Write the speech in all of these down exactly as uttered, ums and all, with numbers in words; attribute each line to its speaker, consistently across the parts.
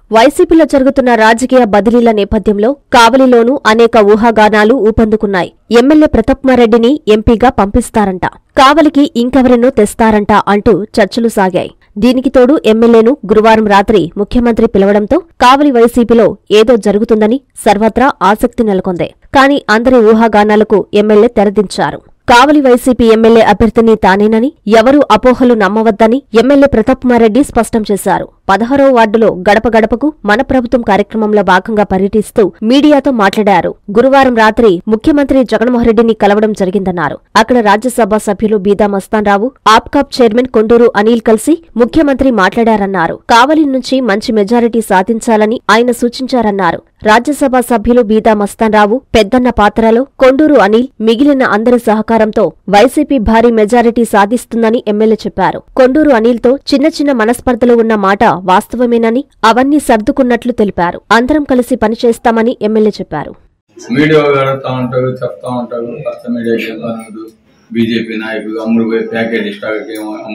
Speaker 1: వైసీపీలో జరుగుతున్న రాజకీయ బదిలీల నేపథ్యంలో కావలిలోనూ అనేక ఊహాగానాలు ఊపందుకున్నాయి. ఎమ్మెల్యే ప్రతాప్కుమారెడ్డిని ఎంపీగా పంపిస్తారంట, కావలికి ఇంకెవరినో తెస్తారంట అంటూ చర్చలు సాగాయి. దీనికి తోడు ఎమ్మెల్యేను గురువారం రాత్రి ముఖ్యమంత్రి పిలవడంతో కావలి వైసీపీలో ఏదో జరుగుతుందని సర్వత్రా ఆసక్తి నెలకొంది. కానీ అందరి ఊహాగానాలకు ఎమ్మెల్యే తెరదించారు. కావలి వైసీపీ ఎమ్మెల్యే అభ్యర్థిని తానేనని, ఎవరూ అపోహలు నమ్మవద్దని ఎమ్మెల్యే ప్రతాప్కుమారెడ్డి స్పష్టం చేశారు. పదహారో వార్డులో గడప గడపకు మన ప్రభుత్వం కార్యక్రమంలో భాగంగా పర్యటిస్తూ మీడియాతో మాట్లాడారు. గురువారం రాత్రి ముఖ్యమంత్రి జగన్మోహన్రెడ్డిని కలవడం జరిగిందన్నారు. అక్కడ రాజ్యసభ సభ్యులు బీదా మస్తాన్రావు, ఆప్కాబ్ చైర్మన్ కొండూరు అనిల్ కలిసి ముఖ్యమంత్రి మాట్లాడారన్నారు. కావలి నుంచి మంచి మెజారిటీ సాధించాలని ఆయన సూచించారన్నారు. రాజ్యసభ సభ్యులు బీదా మస్తాన్రావు, పెద్దన్న పాత్రలో కొండూరు అనిల్, మిగిలిన అందరి సహకారంతో వైసీపీ భారీ మెజారిటీ సాధిస్తుందని ఎమ్మెల్యే చెప్పారు. కొండూరు అనిల్తో చిన్న చిన్న మనస్పర్ధలు ఉన్న మాట వాస్తవమేనని, అవన్నీ సర్దుకున్నట్లు తెలిపారు. అందరం కలిసి పనిచేస్తామని ఎమ్మెల్యే చెప్పారు.
Speaker 2: మీడియా అడుగుతా ఉంటారు, చెప్తా ఉంటారు, కొత్త మీడియా చెప్పారు. బీజేపీ నాయకులు అమ్ముడు పోయి ప్యాకేజ్ స్టాక్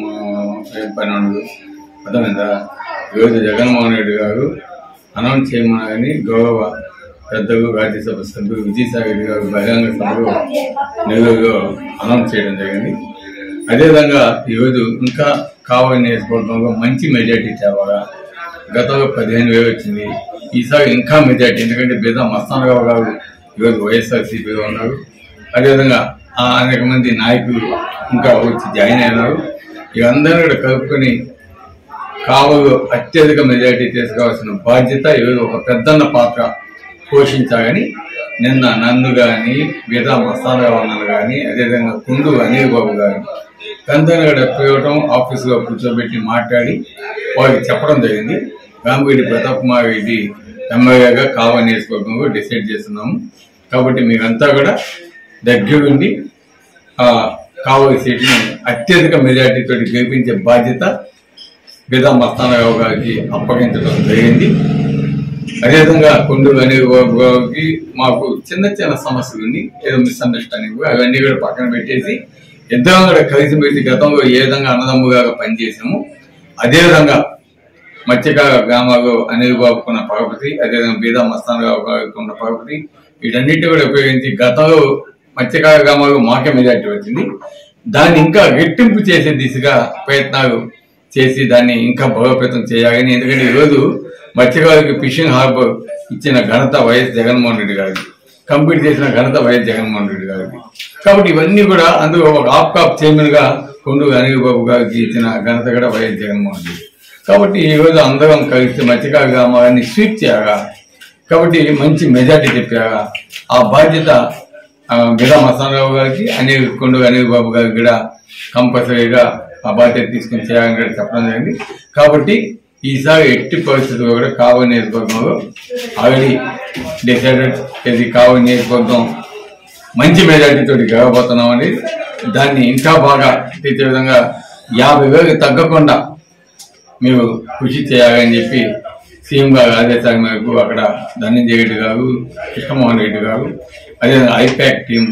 Speaker 2: ఏం పని ఉండదు. అర్థమైందా? ఈరోజు జగన్మోహన్ రెడ్డి గారు అనౌన్స్ చేయమని గౌరవ పెద్దలు రాజ్యసభ సభ్యులు విజయసాయి రెడ్డి గారు బహిరంగ సభలో నెల్లూరులో అనౌన్స్ చేయడం జరిగింది. అదేవిధంగా ఈరోజు ఇంకా కావలి నియోజకవర్గంలో మంచి మెజార్టీ తేవాలా. గతంలో పదిహేను వేలు వచ్చింది, ఈసారి ఇంకా మెజార్టీ. ఎందుకంటే బీదా మస్తాన్రావు గారు ఈరోజు వైఎస్ఆర్సీపీలో ఉన్నారు. అదేవిధంగా అనేక మంది నాయకులు ఇంకా వచ్చి జాయిన్ అయినారు. ఇవందరూ కూడా కలుపుకొని కావలు అత్యధిక మెజార్టీ తీసుకోవాల్సిన బాధ్యత ఈరోజు ఒక పెద్దన్న పాత్ర పోషించాలని నిన్న నన్ను కానీ బీదా మస్తాన్రావు అన్నలు కానీ అదేవిధంగా కుండు అనిల్ బాబు గారు కందనగడ పిలవటం, ఆఫీసులో కూర్చోబెట్టి మాట్లాడి వారికి చెప్పడం జరిగింది. రామిరెడ్డి ప్రతాప్కుమార్ రెడ్డి ఎమ్మెల్యేగా కావలి నియోజకవర్గంలో డిసైడ్ చేస్తున్నాము. కాబట్టి మీరంతా కూడా దగ్గరుండి ఆ కావలి సీటుని అత్యధిక మెజార్టీతో గెలిపించే బాధ్యత బీదా మస్తాన్రావు గారికి అప్పగించడం జరిగింది. అదేవిధంగా కొండూరు అనిల్ బాబు గారికి మాకు చిన్న చిన్న సమస్యలు ఉంది, ఏదో మిస్అండర్స్టాండింగ్, అవన్నీ కూడా పక్కన పెట్టేసి ఇద్దరం కూడా కలిసిమెలిసి గతంలో ఏ విధంగా అన్నదమ్ముగా పనిచేసాము అదేవిధంగా మత్స్యకార గ్రామాల్లో అనిల్ బాబుకున్న పరపతి, అదేవిధంగా బీదా మస్తాన్రావు గారికి ఉన్న పరపతి, వీటన్నిటి కూడా ఉపయోగించి గతంలో మత్స్యకార గ్రామాల్లో మాకే మెజార్టీ వచ్చింది. దాన్ని ఇంకా రెట్టింపు చేసే దిశగా ప్రయత్నాలు చేసి దాన్ని ఇంకా బలోపేతం చేయాలని. ఎందుకంటే ఈరోజు మత్స్యకారులకి ఫిషింగ్ హార్బర్ ఇచ్చిన ఘనత వైఎస్ జగన్మోహన్ రెడ్డి గారికి, కంప్లీట్ చేసిన ఘనత వైఎస్ జగన్మోహన్ రెడ్డి గారికి. కాబట్టి ఇవన్నీ కూడా అందులో ఒక ఆప్కాప్ చైర్మన్ గా కొండూరు అనిల్ బాబు గారికి ఇచ్చిన ఘనత కూడా వైఎస్ జగన్మోహన్ రెడ్డి. కాబట్టి ఈ రోజు అందరం కలిసి మత్స్యకార గ్రామాన్ని స్వీప్ చేయాలా. కాబట్టి మంచి మెజార్టీ చెప్పారా. ఆ బాధ్యత బీదా మస్తాన్రావు గారికి, అనిల్ కొండూరు అనిల్ బాబు గారికి కూడా కంపల్సరీగా ఆ బాధ్యత తీసుకుని చేయాలని కూడా చెప్పడం జరిగింది. కాబట్టి ఈసారి ఎట్టి పరిస్థితుల్లో కూడా కావలి నియోజకవర్గంలో ఆల్రెడీ డిసైడెడ్ ఇది కావలి నియోజకవర్గం మంచి మెజార్టీతో గెలవబోతున్నామని, దాన్ని ఇంకా బాగా తీర్చే విధంగా యాభై వేలకు తగ్గకుండా మీరు కృషి చేయాలని చెప్పి సీఎం గారు ఆదేశాల మేరకు అక్కడ ధనంజయ రెడ్డి గారు, కృష్ణమోహన్ రెడ్డి గారు, అదేవిధంగా ఐపాక్ టీం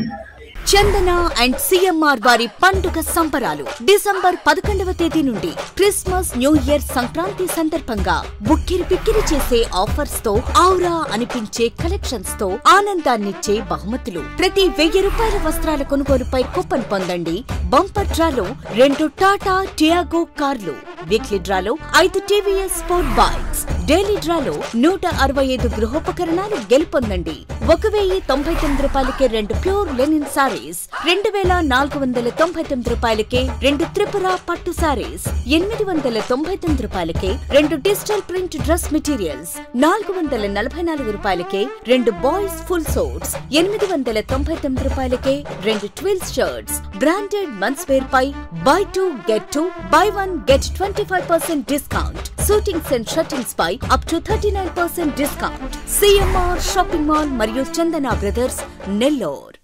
Speaker 3: చందన అండ్ సిఎంఆర్ వారి పండుగ సంబరాలు డిసెంబర్ పదకొండవ తేదీ నుండి క్రిస్మస్ న్యూ ఇయర్ సంక్రాంతి సందర్భంగా బుక్కిరి పిక్కిరి చేసే ఆఫర్స్ తో ఔరా అనిపించే కలెక్షన్స్ తో ఆనందాన్నిచ్చే బహుమతులు. ప్రతి వెయ్యి రూపాయల వస్త్రాల కొనుగోలుపై కూపన్ పొందండి. బంపర్ డ్రాలో రెండు టాటా టియాగో కార్లు, వీక్లీ డ్రాలో ఐదు టీవీఎస్ స్పోర్ట్ బైక్స్, డైలీ డ్రాలో నూట అరవై ఐదు గృహోపకరణాలు గెలుపొందండి. ఒక వెయ్యి తొంభై తొమ్మిది రూపాయలకే రెండు ప్యూర్ లెనిన్ సారీస్, రెండు వేల నాలుగు వందల తొంభై తొమ్మిది రూపాయలకే రెండు త్రిపుర పట్టు సారీస్, ఎనిమిది వందల తొంభై తొమ్మిది రూపాయలకే రెండు డిజిటల్ ప్రింట్ డ్రెస్ మెటీరియల్స్, నాలుగు వందల నలభై నాలుగు రూపాయలకే రెండు బాయ్స్ ఫుల్ సోట్స్, ఎనిమిది వందల తొంభై తొమ్మిది రూపాయలకే రెండు twills shirts. Branded men's wear పై buy two get two, buy one get twenty five percent discount. Suitings and shirtings పై up to thirty nine percent discount. CMR shopping mall మరియు చందన బ్రదర్స్, నెల్లూరు.